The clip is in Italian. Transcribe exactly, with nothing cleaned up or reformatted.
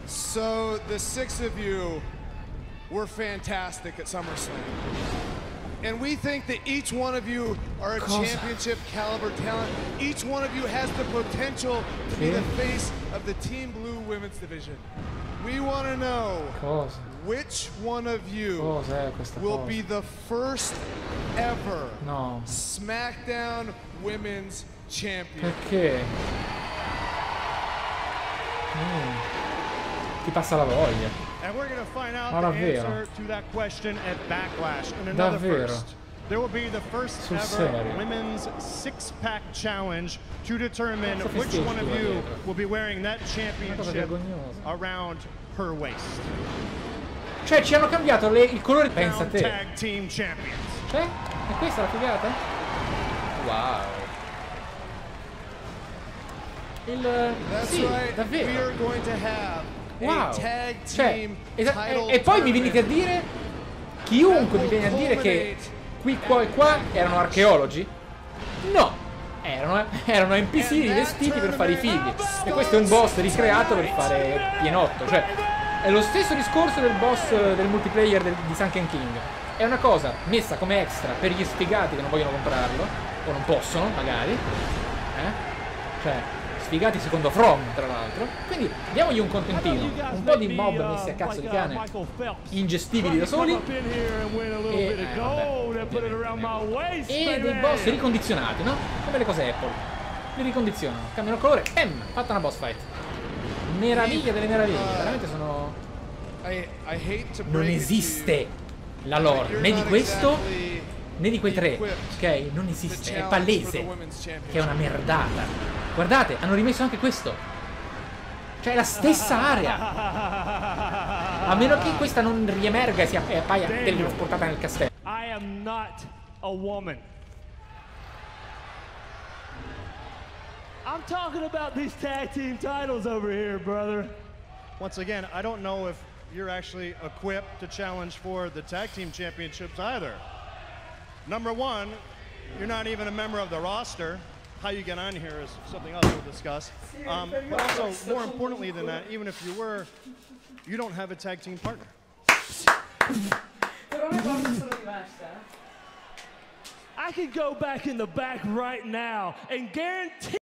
So the six of you were fantastic at SummerSlam. And we think that each one of you are a Cosa? championship caliber talent. Each one of you has the potential to be the face of the Team Blue women's division. We want to know Cosa? which one of you Cos'è questa will cosa? be the first ever No. SmackDown Women's Champion. Perché? Mm. Ti passa la voglia. And we're going to find out Ma the davvero? answer to that question at Backlash. And another Davvero? first. There will be the first Sul ever serio? women's six-pack challenge to determine Cazzo which one of festeggi you dietro? will be wearing that Una cosa championship vergognosa. around her waist. Cioè ci hanno cambiato le, il colore. Pensa a Down te. Tag Team Champions. Cioè? È questa la figata? Wow. Il... That's Sì, right. We davvero. are going to have Wow. a tag Cioè, team esa- title e, e poi mi venite a tournament. dire, chiunque mi viene a dire che qui, qua e qua erano archeologi? No, erano, erano N P C vestiti per fare i fighi. E questo è un boss ricreato per fare pienotto. Cioè, è lo stesso discorso del boss del multiplayer del, di Sunken King. È una cosa messa come extra per gli sfigati che non vogliono comprarlo, o non possono, magari. Eh? Cioè, sfigati secondo From, tra l'altro. Quindi diamogli un contentino, un po' di mob messi a cazzo di cane, ingestibili da soli, e, eh, vabbè, e dei boss ricondizionati, no? Come le cose Apple, li ricondizionano, cambiano colore, bam, fatta una boss fight. Meraviglia delle meraviglie, veramente sono... I, I hate to Non break it to esiste you, la lore, you're né di not questo exactly né di quei tre, equipped ok? Non to esiste, è challenge for the palese women's che è championship. una merdata. Guardate, hanno rimesso anche questo. Cioè è la stessa area. A meno che questa non riemerga e sia e appaia teletrasportata nel castello. I am not a woman. I'm talking about these tag team titles over here, brother. Once again, I don't know if you're actually equipped to challenge for the tag team championships either. Number one, you're not even a member of the roster. How you get on here is something else we'll discuss. Um, but also, more importantly than that, even if you were, you don't have a tag team partner. I could go back in the back right now and guarantee